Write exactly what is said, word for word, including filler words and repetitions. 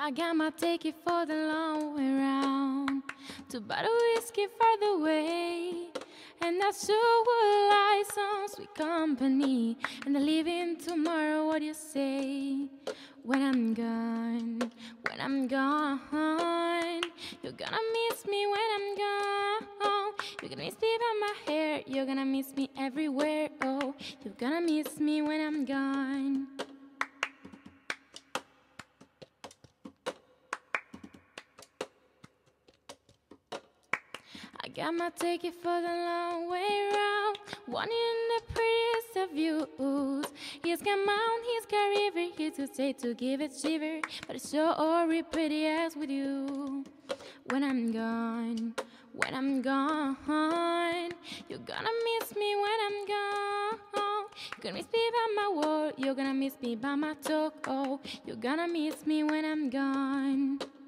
I got my ticket for the long way round, to buy the whiskey farther away. And I sure would like some sweet company, and I leave in tomorrow, what do you say? When I'm gone, when I'm gone, you're gonna miss me when I'm gone. You're gonna miss me by my hair, you're gonna miss me everywhere. Oh, you're gonna miss me when I'm gone. I got my ticket for the long way round, wanting the prettiest of views. He's got mountain, he's got river, he's to say to give it shiver, but it's so already pretty as with you. When I'm gone, when I'm gone, you're gonna miss me when I'm gone. You're gonna miss me by my word, you're gonna miss me by my talk. Oh, you're gonna miss me when I'm gone.